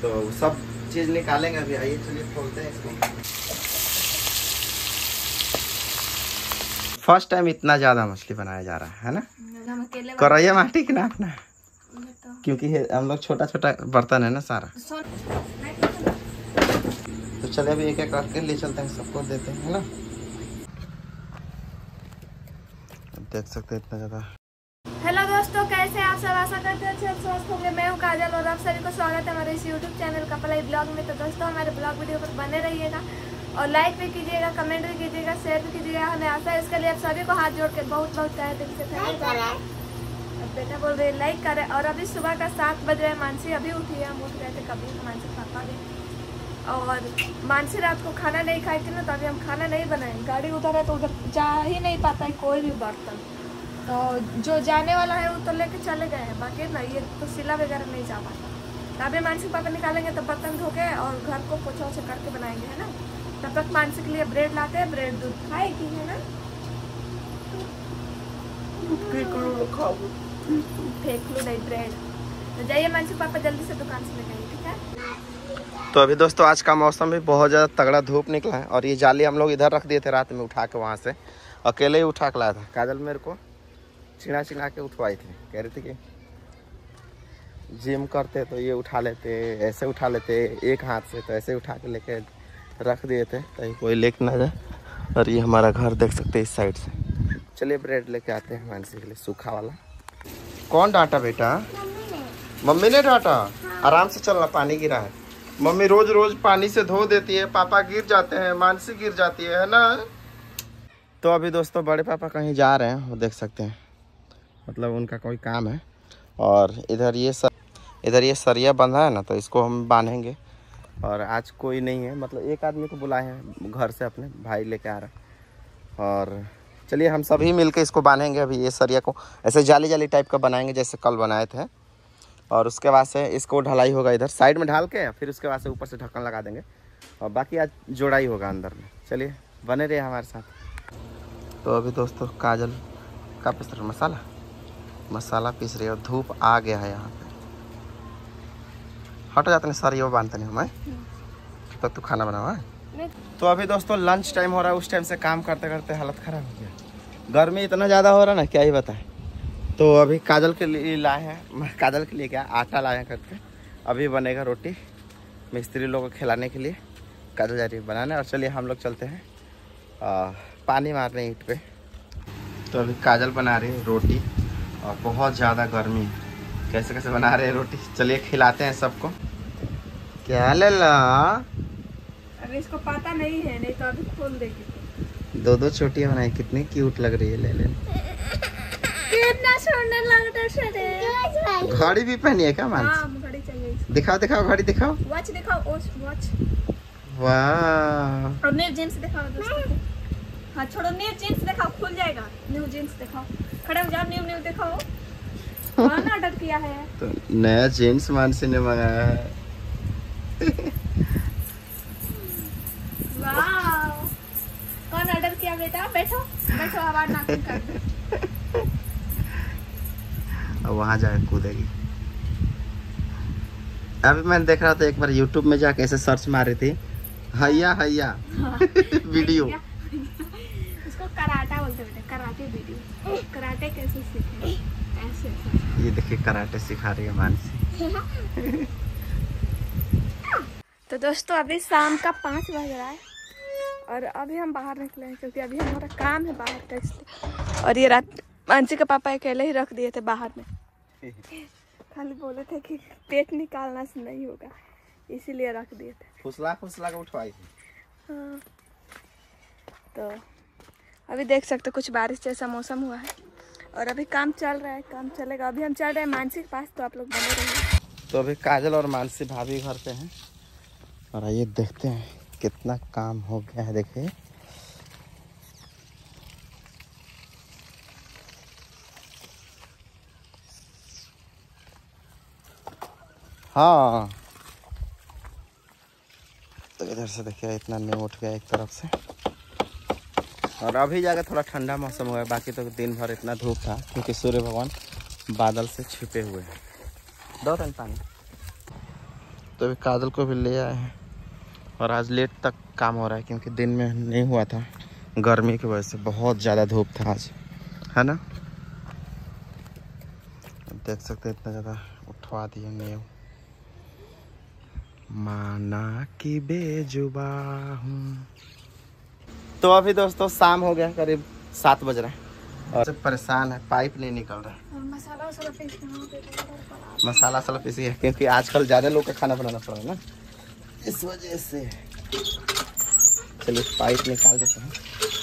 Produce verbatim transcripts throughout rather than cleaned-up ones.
तो सब चीज निकालेंगे अभी। आइए चलिए खोलते हैं इसको। फर्स्ट टाइम इतना ज्यादा मछली बनाया जा रहा है ना। करैया माटी की ना अपना, क्योंकि हम लोग छोटा छोटा बर्तन है ना सारा। तो चले अभी एक एक करके ले चलते हैं, सबको देते हैं ना। देख सकते हैं इतना ज्यादा। हेलो दोस्तों, कैसे आप सब? आशा करते हैं सब स्वस्थ होंगे। मैं हूं काजल और आप सभी को स्वागत है हमारे इस यूट्यूब चैनल कपलाई ब्लॉग में। तो दोस्तों हमारे ब्लॉग वीडियो पर बने रहिएगा और लाइक भी कीजिएगा, कमेंट भी कीजिएगा, शेयर भी कीजिएगा। हमें आशा है इसके लिए आप सभी को हाथ जोड़ के बहुत बहुत तहे दिल से थैंक। बेटा बोल रहे लाइक करें। और अभी सुबह का सात बज रहे हैं, मानसी अभी उठी है। हम उठ गए थे कभी, मानसी पापा भी। और मानसी रात को खाना नहीं खाई थी ना, तो अभी हम खाना नहीं बनाए। गाड़ी उधर है तो उधर जा ही नहीं पाता है कोई भी बर्तन। तो जो जाने वाला है वो तो लेके चले गए हैं, बाकी ना ये तो सिला वगैरह नहीं जा पाता। तो अभी मानसी पापा निकालेंगे तो बर्तन धो के और घर को पोछा ओछा करके बनाएंगे, है ना। तब तक मानसी के लिए ब्रेड लाते हैं, ब्रेड दूध खाएगी, है ना। फेंक लो नहीं ब्रेड। तो जाइए मानसी पापा जल्दी से दुकान से लेके आइए, ठीक है। तो अभी दोस्तों आज का मौसम भी बहुत ज़्यादा तगड़ा धूप निकला है। और ये जाली हम लोग इधर रख दिए थे रात में उठा के, वहाँ से अकेले ही उठा के लाया था। काजल मेरे को चिड़ा चिड़ा के उठवाई थी, कह रही थी कि जिम करते तो ये उठा लेते, ऐसे उठा लेते एक हाथ से, तो ऐसे उठा के लेके रख दिए थे ताकि कोई लेके ना जाए। और ये हमारा घर देख सकते हैं इस साइड से। चलिए ब्रेड लेके आते हैं मानसी के लिए, सूखा वाला। कौन डांटा बेटा? मम्मी ने डांटा। आराम से चलना, पानी गिरा है। मम्मी रोज रोज पानी से धो देती है, पापा गिर जाते हैं, मानसी गिर जाती है, है ना। तो अभी दोस्तों बड़े पापा कहीं जा रहे हैं, वो देख सकते हैं, मतलब उनका कोई काम है। और इधर ये सर इधर ये सरिया बंधा है ना, तो इसको हम बांधेंगे। और आज कोई नहीं है, मतलब एक आदमी को बुलाए हैं घर से, अपने भाई लेके आ रहा है। और चलिए हम सभी मिलके इसको बांधेंगे। अभी ये सरिया को ऐसे जाली जाली टाइप का बनाएंगे जैसे कल बनाए थे। और उसके बाद से इसको ढलाई होगा, इधर साइड में ढाल के, फिर उसके बाद से ऊपर से ढक्कन लगा देंगे। और बाकी आज जोड़ाई होगा अंदर में। चलिए बने रहिए हमारे साथ। तो अभी दोस्तों काजल का पीस रहा मसाला मसाला पीस रही है और धूप आ गया है यहाँ पे। हट जाते नहीं सारी, वो बांधते नहीं हमें तब तू खाना बनावा है। तो अभी दोस्तों लंच टाइम हो रहा है, उस टाइम से काम करते करते हालत खराब हो गया। गर्मी इतना ज़्यादा हो रहा है ना, क्या ही बताए। तो अभी काजल के लिए लाए हैं, काजल के लिए क्या आटा लाए हैं करके। अभी बनेगा रोटी मिस्त्री लोगों को खिलाने के लिए। काजल जा रही है बनाने। और चलिए हम लोग चलते हैं आ, पानी मारने ईंट पे। तो अभी काजल बना रही है रोटी और बहुत ज़्यादा गर्मी है। कैसे कैसे बना रहे हैं रोटी, चलिए खिलाते हैं सबको। क्या ले ला? अरे इसको पता नहीं है, नहीं तो अभी खोल देगी। दो दो छोटियाँ बनाई, कितनी क्यूट लग रही है। ले ले कितना सुंदर लग रहा है। घड़ी भी पहनी है क्या मान? हाँ, घड़ी चाहिए इसको। दिखाओ दिखाओ घड़ी दिखाओ। वॉच दिखाओ, वॉच। वाह। और न्यू जींस दिखाओ दोस्तों। हाँ छोड़ो, न्यू जींस दिखाओ, खुल जाएगा। न्यू जींस दिखाओ, खड़े हो जाओ। न्यू न्यू दिखाओ। कौन ऑर्डर किया है? तो नया जींस मानसी ने मंगाया है। वाह, कौन ऑर्डर किया बेटा? बैठो बैठो, आवाज ना कर दे। अब वहाँ जाके कूदेगी। अभी मैंने देख रहा था एक बार यूट्यूब में जाके ऐसे सर्च मार रही थी, हैया हैया वीडियो। इसको कराटा बोलते बेटे, कराटे वीडियो। कराटे कैसे सीखे? ऐसे ऐसे। ये देखिए कराटे सिखा रही है मानसी। तो दोस्तों अभी शाम का पाँच बज रहा है और अभी हम बाहर निकले हैं, क्योंकि अभी हमारा काम है बाहर का, इसलिए। और ये रात मानसी के पापा अकेले ही रख दिए थे बाहर में। खाली बोले थे कि पेट निकालना से नहीं होगा, इसीलिए रख दिए थे। फुसला फुसला के उठवाई थी। हाँ। तो अभी देख सकते कुछ बारिश जैसा मौसम हुआ है और अभी काम चल रहा है, काम चलेगा। अभी हम चल रहे हैं मानसी के पास, तो आप लोग बने रहिए। तो अभी काजल और मानसी भाभी घर पे हैं और आइए देखते हैं कितना काम हो गया है। देखिए हाँ, तो इधर से देखिए इतना नींव उठ गया एक तरफ से। और अभी जाकर थोड़ा ठंडा मौसम हुआ है, बाकी तो दिन भर इतना धूप था, क्योंकि सूर्य भगवान बादल से छिपे हुए हैं। दो दिन पानी। तो अभी काजल को भी ले आए हैं और आज लेट तक काम हो रहा है क्योंकि दिन में नहीं हुआ था, गर्मी की वजह से बहुत ज़्यादा धूप था आज, है ना। देख सकते हैं इतना ज़्यादा उठवा दिए नींव। माना कि बेजुबा हूँ। तो अभी दोस्तों शाम हो गया, करीब सात बज रहा है और परेशान है, पाइप नहीं निकल रहा है। मसाला वसाला पीस मसाला वसाला पीसी है क्योंकि आजकल ज़्यादा लोग का खाना बनाना पड़ रहा है ना, इस वजह से। चलिए पाइप निकाल देते हैं।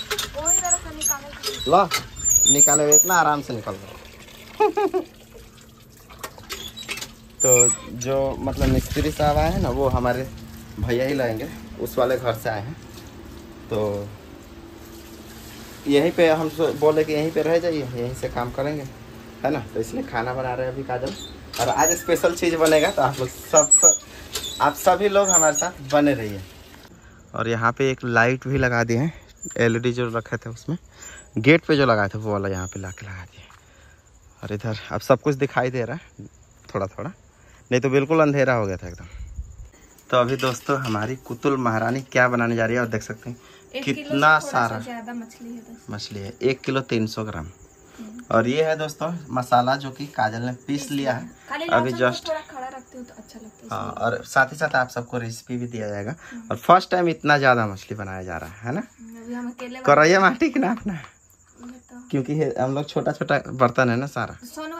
लो निकाले, इतना आराम से निकल रहा। तो जो मतलब मिस्त्री साहब आए हैं ना, वो हमारे भैया ही लाएंगे, उस वाले घर से आए हैं। तो यहीं पे हम बोले कि यहीं पे रह जाइए, यहीं से काम करेंगे, है ना। तो इसलिए खाना बना रहे हैं अभी काजल, और आज स्पेशल चीज़ बनेगा तो आप लोग सब सब आप सभी लोग हमारे साथ बने रहिए। और यहाँ पे एक लाइट भी लगा दिए हैं, एलईडी जो रखे थे उसमें, गेट पे जो लगाए थे वो वाला यहाँ पे ला के लगा दिए। और इधर अब सब कुछ दिखाई दे रहा है थोड़ा थोड़ा, नहीं तो बिल्कुल अंधेरा हो गया था एकदम। तो अभी दोस्तों हमारी कुतुल महारानी क्या बनाने जा रही है, और देख सकते हैं कितना सारा ज्यादा मछली है। मछली है, एक किलो तीन सौ ग्राम। और ये है दोस्तों मसाला जो कि काजल ने पीस लिया है अभी जस्ट। खड़ा रखते हो तो अच्छा लगता है। हाँ, और साथ ही साथ आप सबको रेसिपी भी दिया जाएगा। और फर्स्ट टाइम इतना ज्यादा मछली बनाया जा रहा है ना, करैया माटी की ना अपना, क्योंकि हम लोग छोटा छोटा बर्तन है ना सारा।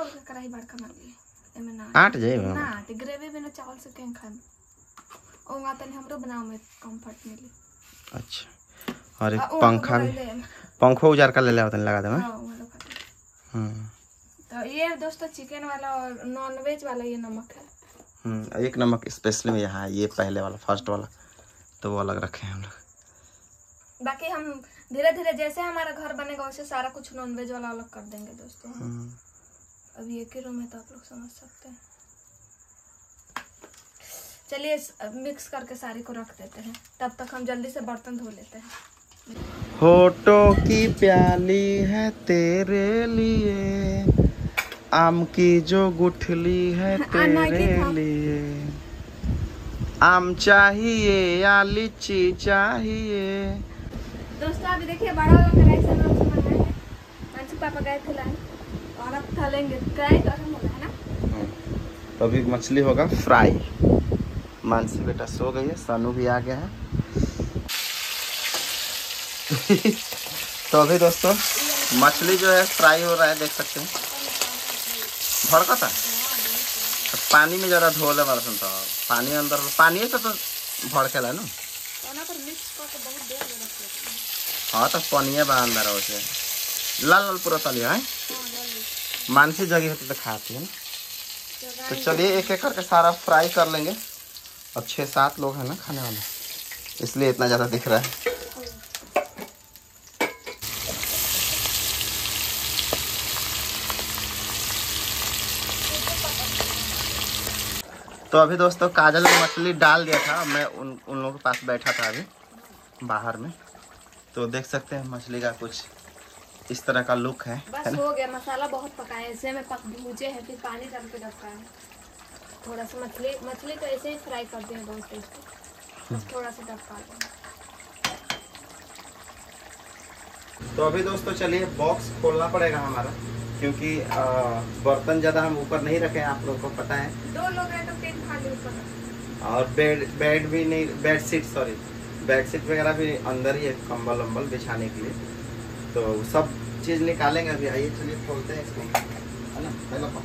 आठ जाए ग्रेवी बिना चावल से कें खाए ओ मातन हमरो बनाओ में कंफर्ट मिली। अच्छा, और एक पंखा भी, पंखो उजार का ले ले होतन लगा दे मैं। हम्म, तो ये दोस्तों चिकन वाला और नॉन वेज वाला ये नमक है। हम्म, एक नमक स्पेशली में यहाँ, ये पहले वाला फर्स्ट वाला तो वो अलग रखे हैं हम लोग। बाकी हम धीरे धीरे जैसे हमारा घर बनेगा वैसे सारा कुछ नॉन वेज वाला अलग कर देंगे दोस्तों। अभी एक ही रूम है तो आप लोग समझ सकते हैं। चलिए मिक्स करके सारी को रख देते हैं, तब तक हम जल्दी से बर्तन धो लेते हैं। होठों की प्याली है तेरे लिए, आम की जो गुठली है तेरे लिए, आम चाहिए या लीची चाहिए। दोस्तों अभी देखिए बड़ा वाला कढ़ाई से हम बना है, मानसी पापा गए थे लाने और अब तलेंगे। कढ़ाई गरम हो गया है ना, तो अभी मछली होगा फ्राई। मानसी बेटा सो गई है, सानू भी आ गया है। तो अभी दोस्तों मछली जो है फ्राई हो रहा है, देख सकते हैं भड़का था। तो पानी में जरा धोले वाला सुनता, पानी अंदर पानी से तो भड़केला ना। हाँ तो पनिया बा अंदर होते लाल लाल पूरा तलिया है। मानसी जगह होती तो खाती है ना। तो चलिए एक एक करके सारा फ्राई कर लेंगे। अब छः सात लोग हैं ना खाने वाले, इसलिए इतना ज़्यादा दिख रहा है। तो अभी दोस्तों काजल ने मछली डाल दिया था, मैं उन उन लोगों के पास बैठा था अभी बाहर में। तो देख सकते हैं मछली का कुछ इस तरह का लुक है। बस है हो गया, मसाला बहुत पकाया है, इससे में पक भूजे है, फिर पानी डाल के रखा है। थोड़ा सा मछली मछली तो ऐसे ही फ्राई करते हैं बहुत टेस्टी, बस थोड़ा सा डबका दें। तो अभी दोस्तों चलिए बॉक्स खोलना पड़ेगा हमारा, क्योंकि बर्तन ज़्यादा हम ऊपर नहीं रखे हैं, आप लोगों को पता है। दो लोग हैं तो तीन खाली ऊपर, और बेड बेड भी नहीं, bed sheet sorry bed sheet वगैरह भी अंदर ही है, कंबल वम्बल बिछाने के लिए। तो सब चीज़ निकालेंगे अभी। आइए चलिए खोलते हैं इसको, है ना। पहला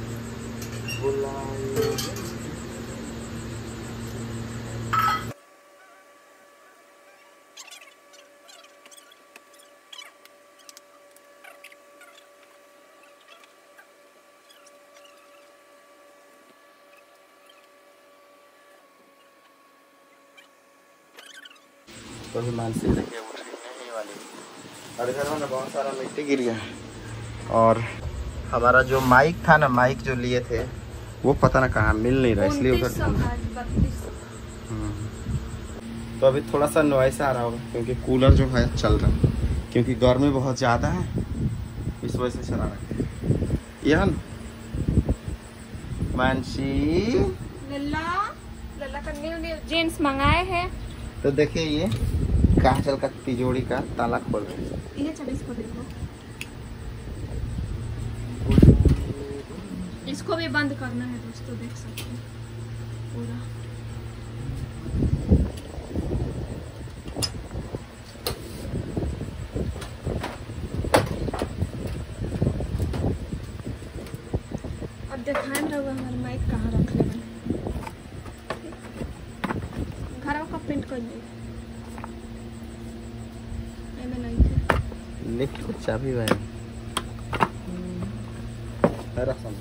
तो अभी मानसी देखिए उठ रही है ये वाली, और इधर में बहुत सारा मिट्टी गिर गया है। और हमारा जो माइक था ना, माइक जो लिए थे वो पता ना कहाँ मिल नहीं रहा, इसलिए उधर। तो अभी थोड़ा सा नॉइस आ रहा होगा क्योंकि कूलर जो है चल रहा है, क्योंकि गर्मी बहुत ज़्यादा है, इस वजह से चला रहा है। यह मानसी भी जीन्स मंगाए हैं। तो देखिए ये काजल का तिजोरी का ताला खोल रहे हैं। ये चल इसको देखो, इसको भी बंद करना है दोस्तों, देख सकते हैं पूरा। अब दिखाएं रहुआ हमारे माइक कहाँ रख ले घर का प्रिंट कर दे लिख कुछ चाबी भाई रसम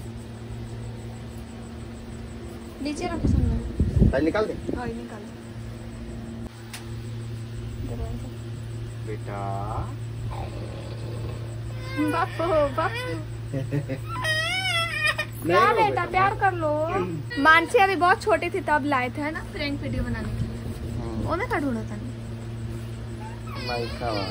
नीचे रख सकते भाई निकाल दे। हाँ निकाल बेटा बापू बापू क्या बेटा प्यार कर लो। मानसी अभी बहुत छोटी थी तब लाए थे ना प्रैंक वीडियो बनाने के लिए। वो मैं का ढूंढा था माइका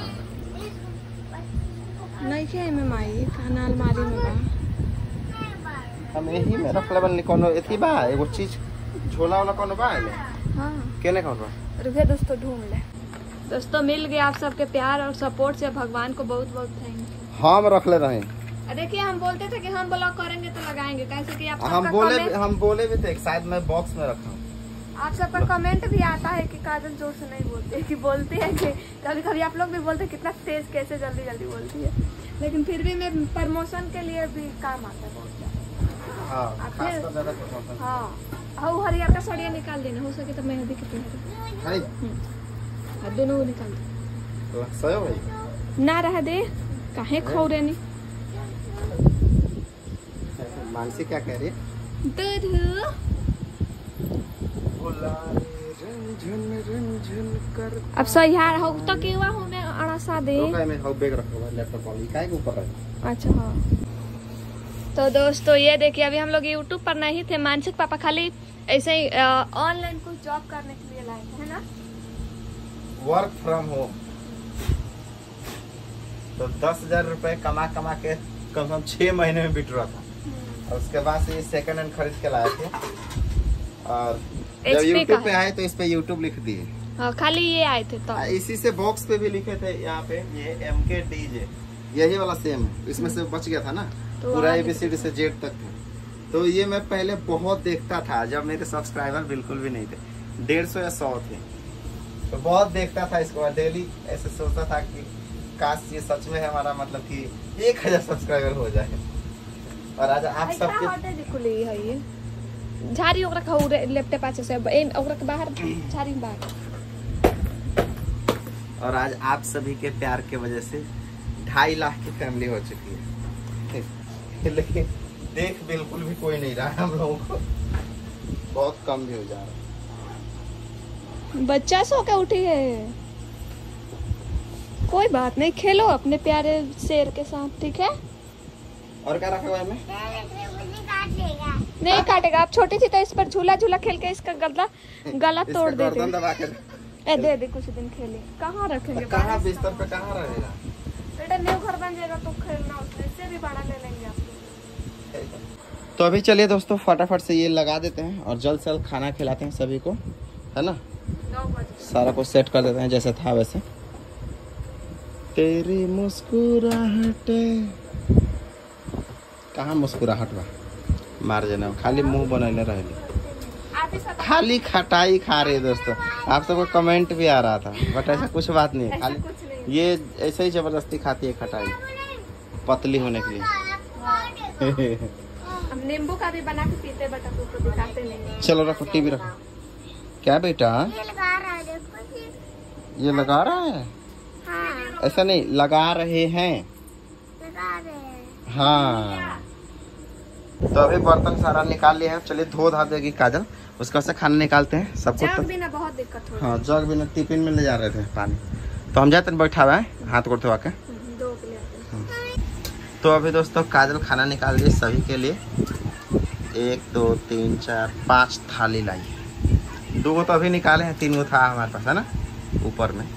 नहीं क्या में माई खाना अलमारी में बा हम यही में रख लेबन कोनो एथी बा एगो चीज झोला वाला कोनो बा है हां केने कौन बा रुके दोस्तों ढूंढ ले। दोस्तों मिल गया आप सबके प्यार और सपोर्ट से भगवान को बहुत बहुत थैंक यू। हम रख ले रहे देखिए हम बोलते थे कि हम ब्लॉग करेंगे तो लगाएंगे कैसे कि आप हम बोले हम बोले भी थे शायद मैं बॉक्स में रखा हूँ। आप सबका कमेंट भी आता है कि काजल जोर से नहीं बोलते कि बोलते हैं कि कभी कभी आप लोग भी बोलते हैं कितना तेज कैसे जल्दी जल्दी बोलती है, लेकिन फिर भी मैं प्रमोशन के लिए भी काम आता है बहुत ज्यादा। हाँ, खास तो ज्यादा प्रमोशन। हाँ और हरियर का सड़िया निकाल देना हो सके तो मेहंदी की है दोनों निकाल दे सही भाई ना रह दे काहे खो रहे नहीं। मानसी क्या कह रही है दूध अब सही यार हो तो केवा होने अड़सा दे तो में हो बैग रखा हुआ लैपटॉप वाली काहे के ऊपर है। अच्छा हाँ तो दोस्तों ये देखिए अभी हम लोग यूट्यूब पर नहीं थे, मानसिक पापा खाली ऐसे ही ऑनलाइन कुछ जॉब करने के लिए लाए थे है ना, वर्क फ्रॉम होम। तो दस हजार रुपए कमा कमा के कम से कम छह महीने में बिट रहा था और उसके बाद से ये सेकंड हैंड खरीद के लाए थे और जब यूट्यूब पे आए तो इस पे यूट्यूब लिख दिए। हाँ, खाली ये आए थे तो इसी से बॉक्स पे भी लिखे थे यहाँ पे ये एम के डी जे यही वाला सेम है, इसमें से बच गया था ना तो पूरा एबीसीडी से जेड तक था। तो ये मैं पहले बहुत देखता था जब मेरे सब्सक्राइबर बिल्कुल भी नहीं थे, डेढ़ सौ या सौ थे, तो बहुत देखता था इसको डेली ऐसे सोचता था कि काश ये सच में है हमारा मतलब कि एक हजार सब्सक्राइबर हो जाए। और आज आप सबके झाड़ी ओकरा खाऊ लैपटॉप पाछे से एम ओकरा के बाहर झाड़ी में बाहर। और आज आप सभी के प्यार के वजह से ढाई लाख की फैमिली हो चुकी है लेकिन देख बिल्कुल भी कोई नहीं रहा हम लोगों को, बहुत कम भी हो जा रहा। बच्चा सो के उठी है, कोई बात नहीं, खेलो अपने प्यारे शेर के साथ, ठीक है। और क्या रखा हुआ है? नहीं काटेगा, आप छोटी थी तो इस पर झूला झूला खेल के इसका गला गला तोड़ देते। ए दे दे कुछ दिन खेले, कहाँ रखेंगे? कहाँ बिस्तर पे कहाँ रहेगा बेटा, न्यू घर बन जाएगा तो खेलना उसमें, इससे भी बड़ा ले लेंगे आप। तो अभी चलिए दोस्तों फटाफट से ये लगा देते हैं और जल्द से जल्द खाना खिलाते हैं सभी को, है ना। सारा कुछ सेट कर देते हैं जैसे था वैसे। तेरी मुस्कुराहट कहाँ मुस्कुराहट बा मार देना, खाली मुंह बनैले रहे, खाली खटाई खा रहे दोस्तों। आप सबको कमेंट भी आ रहा था बट ऐसा कुछ बात नहीं है, खाली ये ऐसे ही जबरदस्ती खाती है खटाई पतली होने के लिए। हम नींबू का भी बना के पीते बट आपको दिखाते नहीं। चलो रखो, टीवी रखो। क्या बेटा ये लगा रहा है, ये लगा रहा है? हाँ। ऐसा नहीं, लगा रहे हैं, लगा रहे हैं। हाँ। तो अभी बर्तन सारा निकाल लिए हैं, चलिए धो धा देगी काजल, उसका से खाना निकालते हैं सबको। जग भी ना बहुत दिक्कत हो। हाँ जग भी ना, टिफिन में ले जा रहे थे पानी, तो हम जाते बैठा हुआ है हाथ गोड़ धोवा के। दो के लिए। तो अभी दोस्तों काजल खाना निकाल दी सभी के लिए, एक दो तीन चार पाँच थाली लाई, दो गो तो अभी निकाले हैं, तीन गो था हमारे पास है ना ऊपर में।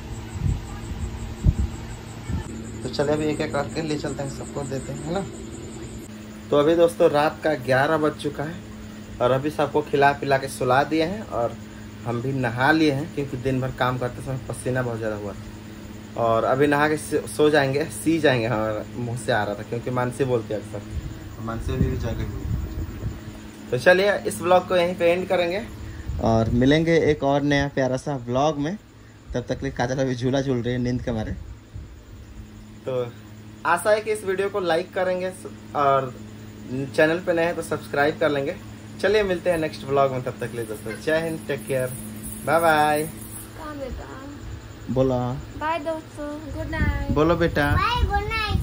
तो चले अभी एक एक करके ले चलते हैं, सबको देते हैं, है ना। तो अभी दोस्तों रात का ग्यारह बज चुका है और अभी सबको खिला पिला के सुला दिए हैं और हम भी नहा लिए हैं क्योंकि दिन भर काम करते समय पसीना बहुत ज़्यादा हुआ और अभी नहा के सो जाएंगे, सी जाएंगे। हमारा मुँह से आ रहा था क्योंकि मानसी बोलती है अक्सर, मानसी भी जगह हुई। तो चलिए इस ब्लॉग को यहीं पे एंड करेंगे और मिलेंगे एक और नया प्यारा सा ब्लॉग में। तब तक लिए काजल अभी झूला झूल रही है नींद के मारे। तो आशा है कि इस वीडियो को लाइक करेंगे और चैनल पे नए हैं तो सब्सक्राइब कर लेंगे। चलिए मिलते हैं नेक्स्ट ब्लॉग में, तब तक लिए दोस्तों जय हिंद, टेक केयर, बाय बाय। बेटा बोलो बाय दोस्तों, गुड नाइट। बोलो बेटा बाय, गुड नाइट।